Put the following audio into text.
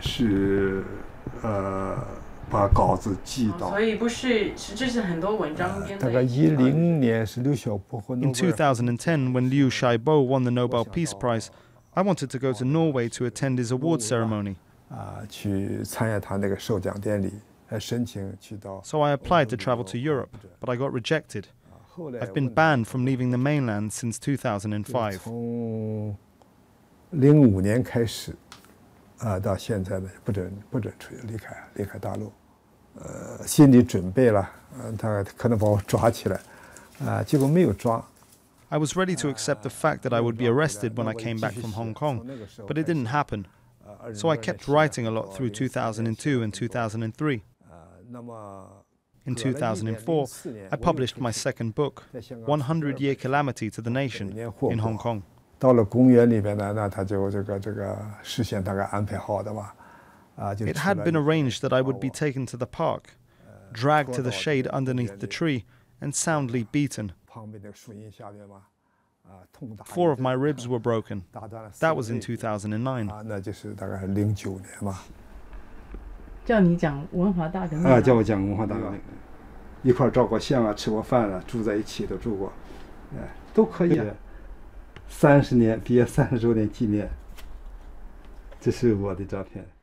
是把稿子寄到。 所以不是，这是很多文章编的。 大概10年是刘晓波获诺贝尔。 In 2010, when Liu Xiaobo won the Nobel Peace Prize, I wanted to go to Norway to attend his award ceremony. 去参加他那个授奖典礼，申请去到。 So I applied to travel to Europe, but I got rejected. I've been banned from leaving the mainland since 2005. 从05年开始，到现在呢，不准离开大陆。心理准备了，他可能把我抓起来，结果没有抓。 I was ready to accept the fact that I would be arrested when I came back from Hong Kong, but it didn't happen. So I kept writing a lot through 2002 and 2003. In 2004, I published my second book, 100-Year Calamity to the Nation, in Hong Kong. 到了公园里边呢，那他就这个事先大概安排好的吧， It had been arranged that I would be taken to the park, dragged to the shade underneath the tree, and soundly beaten. 4 of my ribs were broken. That was in 2009. 那就是大概09年嘛。 叫你讲文华大革命。 叫我讲文化大革命，一块照过相啊，吃过饭啊，住在一起都住过，都可以。30年毕业30周年纪念，这是我的照片。